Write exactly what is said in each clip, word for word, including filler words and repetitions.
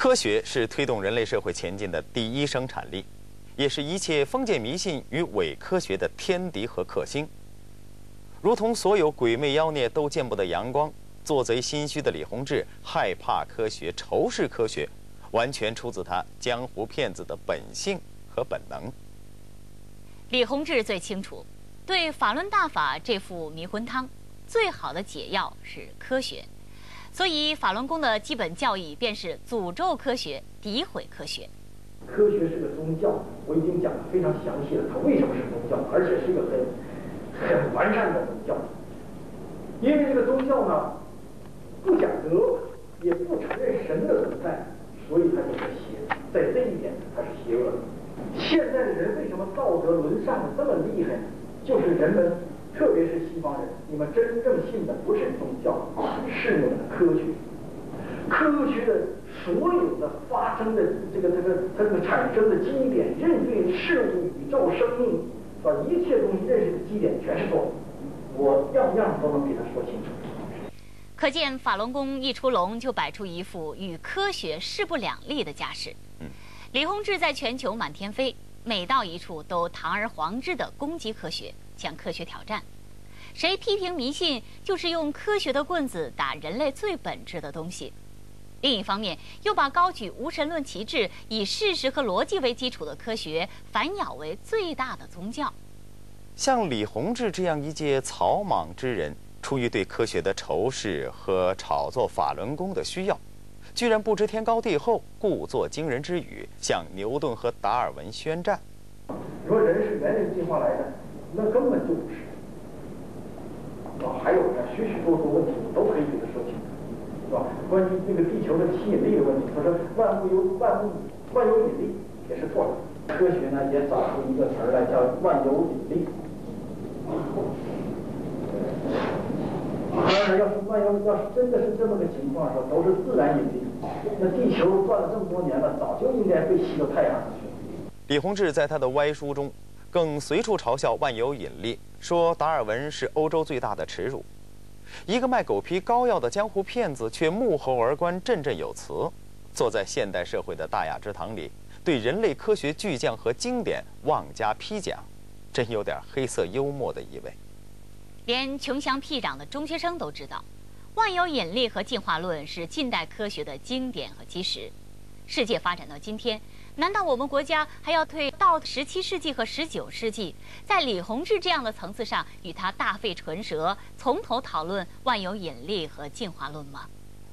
科学是推动人类社会前进的第一生产力，也是一切封建迷信与伪科学的天敌和克星。如同所有鬼魅妖孽都见不得阳光，做贼心虚的李洪志害怕科学、仇视科学，完全出自他江湖骗子的本性和本能。 李洪志最清楚，对法轮大法这副迷魂汤，最好的解药是科学。所以法轮功的基本教义便是诅咒科学、诋毁科学。 科学是个宗教，我已经讲得非常详细了，它为什么是宗教，而且是一个很很完善的宗教。因为这个宗教呢，不讲德，也不承认神的存在，所以它就是邪，在这一点它是邪恶的。现在的人为什么道德沦丧的这么厉害？就是人们，特别是西方人，你们真正信的不是宗教，是你们的科学。科学的所有的发生的这个这个它这个产生的基点，认对事物、宇宙、生命，是吧？一切东西认识的基点全是错的。我样样都能给他说清楚。 可见法轮功一出笼就摆出一副与科学势不两立的架势。 嗯， 李洪志在全球满天飞，每到一处都堂而皇之地攻击科学，向科学挑战。谁批评迷信，就是用科学的棍子打人类最本质的东西。另一方面，又把高举无神论旗帜、以事实和逻辑为基础的科学反咬为最大的宗教。 像李洪志这样一介草莽之人，出于对科学的仇视和炒作法轮功的需要，居然不知天高地厚，故作惊人之语，向牛顿和达尔文宣战。 你说人是猿人进化来的，那根本就不是。啊，还有呢，许许多多问题我都可以给他说清楚，是吧？关于那个地球的吸引力的问题，他说万物有万物万有引力也是错的。科学呢也找出一个词儿来，叫万有引力。当然，要是万有要是真的是这么个情况说，都是自然引力，那地球转了这么多年了，早就应该被吸到太阳上去了。 李洪志在他的歪书中，更随处嘲笑万有引力，说达尔文是欧洲最大的耻辱。一个卖狗皮膏药的江湖骗子，却沐猴而观，振振有词，坐在现代社会的大雅之堂里，对人类科学巨匠和经典妄加批讲，真有点黑色幽默的意味。 连穷乡僻壤的中学生都知道，万有引力和进化论是近代科学的经典和基石。世界发展到今天，难道我们国家还要退到十七世纪和十九世纪，在李洪志这样的层次上与他大费唇舌，从头讨论万有引力和进化论吗？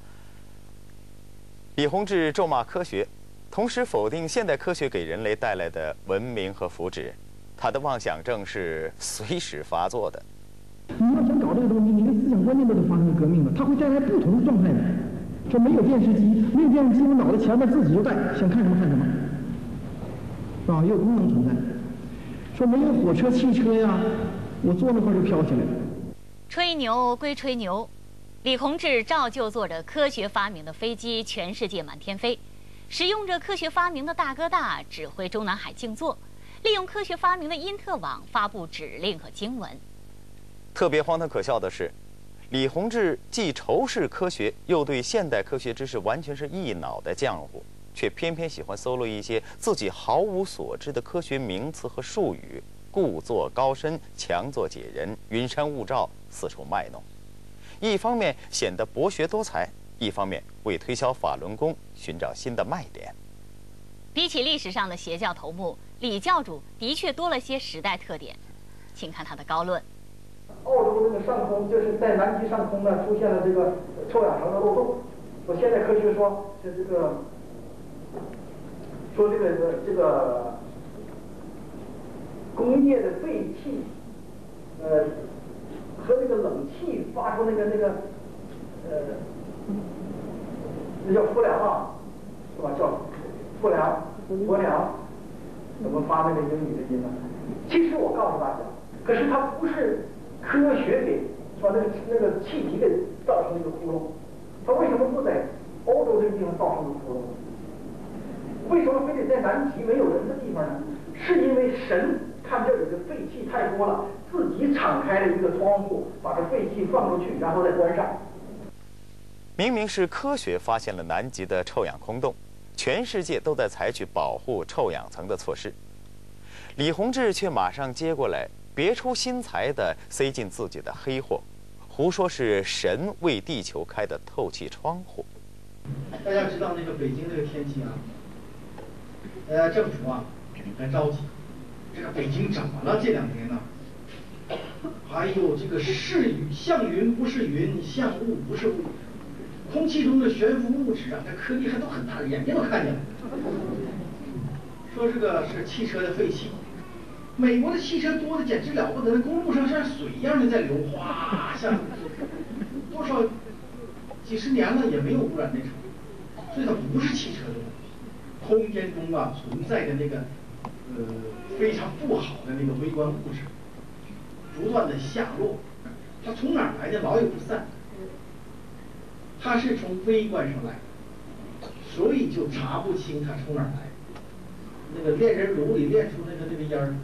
李洪志咒骂科学，同时否定现代科学给人类带来的文明和福祉，他的妄想症是随时发作的。 你要想搞这个东西，你的思想观念都得发生革命了，它会带来不同的状态的。说没有电视机，没有电视机，我脑袋前面自己就带，想看什么看什么，是吧？也有功能存在。说没有火车、汽车呀，我坐那块就飘起来了。 吹牛归吹牛，李洪志照旧坐着科学发明的飞机，全世界满天飞，使用着科学发明的大哥大指挥中南海静坐，利用科学发明的因特网发布指令和经文。 特别荒唐可笑的是，李洪志既仇视科学，又对现代科学知识完全是一脑袋浆糊，却偏偏喜欢搜罗一些自己毫无所知的科学名词和术语，故作高深，强作解人，云山雾罩，四处卖弄。一方面显得博学多才，一方面为推销法轮功寻找新的卖点。 比起历史上的邪教头目，李教主的确多了些时代特点。请看他的高论。 澳洲这个上空，就是在南极上空呢，出现了这个臭氧层的漏洞。我现在科学说，这这个说这个这个工业的废气，呃，和这个冷气发出那个那个呃，那叫氟良啊，是吧？叫氟良、氟良，怎么发那个英语的音呢？其实我告诉大家，可是它不是科学给把那个那个气体给造成那个窟窿，它为什么不在欧洲这个地方造成的窟窿？为什么非得在南极没有人的地方呢？是因为神看这里的废气太多了，自己敞开了一个窗户，把这废气放出去，然后再关上。 明明是科学发现了南极的臭氧空洞， 全世界都在采取保护臭氧层的措施，李洪志却马上接过来，别出心裁地塞进自己的黑货，胡说是神为地球开的透气窗户。 大家知道那个北京这个天气啊，呃，政府啊很着急，这个北京怎么了？这两天呢？还有这个是云像云不是云，像雾不是雾，空气中的悬浮物质啊，这颗粒还都很大，眼睛都看见了。说这个是汽车的废气，美国的汽车多的简直了不得，公路上像水一样的在流，哗，像多少几十年了也没有污染那程度，所以它不是汽车的问题。空间中啊存在的那个呃非常不好的那个微观物质，不断的下落，它从哪儿来的老也不散，它是从微观上来的，所以就查不清它从哪儿来。那个炼人炉里炼出那个那个烟儿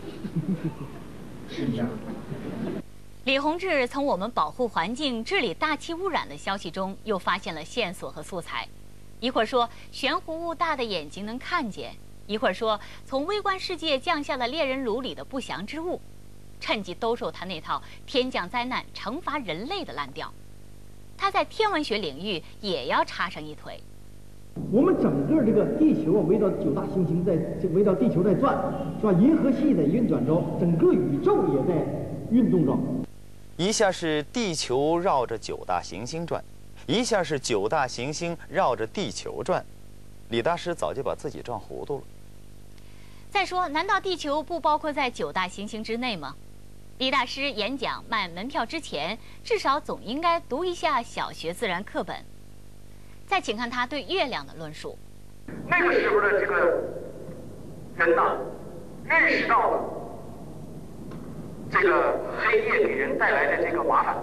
是一样的。 李洪志从我们保护环境、治理大气污染的消息中，又发现了线索和素材。一会儿说悬浮物大的眼睛能看见，一会儿说从微观世界降下了炼人炉里的不祥之物，趁机兜售他那套天降灾难惩罚人类的烂调。他在天文学领域也要插上一腿。 我们整个这个地球啊，围绕九大行星在围绕地球在转，是吧？银河系在运转着，整个宇宙也在运动着。 一下是地球绕着九大行星转，一下是九大行星绕着地球转，李大师早就把自己撞糊涂了。 再说，难道地球不包括在九大行星之内吗？李大师演讲卖门票之前，至少总应该读一下小学自然课本。再请看他对月亮的论述。 那个时候的这个人呐，认识到了这个黑夜给人带来的这个麻烦，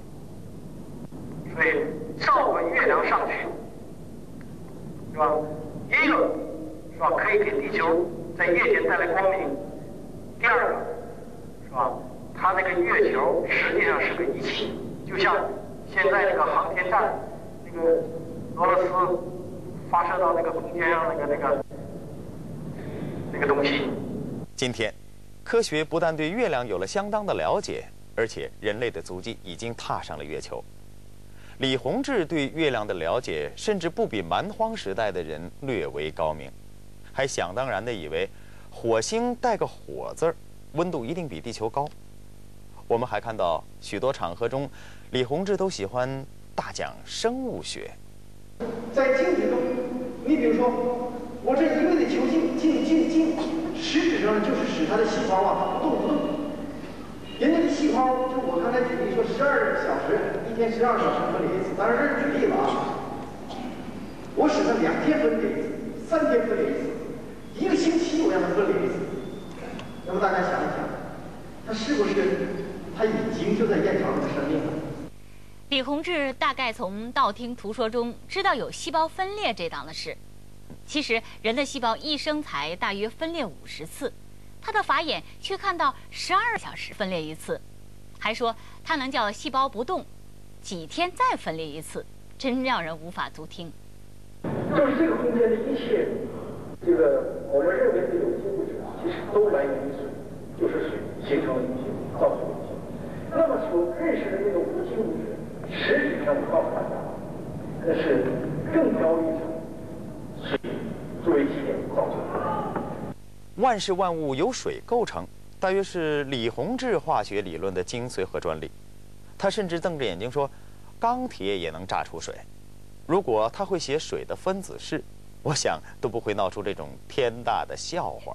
所以照个月亮上去，是吧？一个是吧，可以给地球在夜间带来光明；第二个是吧，它那个月球实际上是个仪器，就像现在那个航天站那个俄罗斯发射到那个空间上那个那个那个东西。 今天，科学不但对月亮有了相当的了解，而且人类的足迹已经踏上了月球。李洪志对月亮的了解，甚至不比蛮荒时代的人略为高明，还想当然地以为火星带个火字儿，温度一定比地球高。我们还看到许多场合中，李洪志都喜欢大讲生物学。 在静止中，你比如说，我这一味的求静静静静，实质上就是使它的细胞啊不动不动。人家的细胞，就我刚才举例说，十二小时，一天十二小时分裂一次，当然是举例了啊。我使它两天分裂一次，三天分裂一次，一个星期我让它分裂一次。那么大家想一想，它是不是它已经就在延长这个生命了？ 李洪志大概从道听途说中知道有细胞分裂这档子事。其实人的细胞一生才大约分裂五十次，他的法眼却看到十二小时分裂一次，还说他能叫细胞不动，几天再分裂一次，真让人无法足听。 就是这个空间的一切，这个我们认为的有机物质啊，其实都来源于水，就是水形成了一切，造成了一切。那么所认识的这个无机物质，实质上我告诉大家，那是更高一层水作为起点造就的。 万事万物由水构成，大约是李洪志化学理论的精髓和专利。他甚至瞪着眼睛说，钢铁也能炸出水。如果他会写水的分子式，我想都不会闹出这种天大的笑话。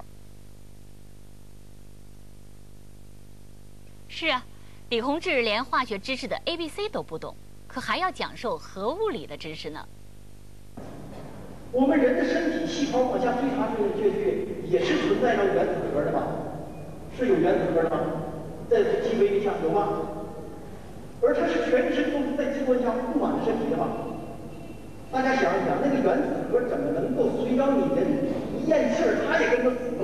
是啊，李洪志连化学知识的 A B C 都不懂，可还要讲授核物理的知识呢。 我们人的身体细胞往下追查追追追，也是存在着原子核的吧？是有原子核的吗？在体微里上有吗？而它是全身都是在激光下布满了身体的吧？大家想一想，那个原子核怎么能够随着你的一咽气儿，它也跟着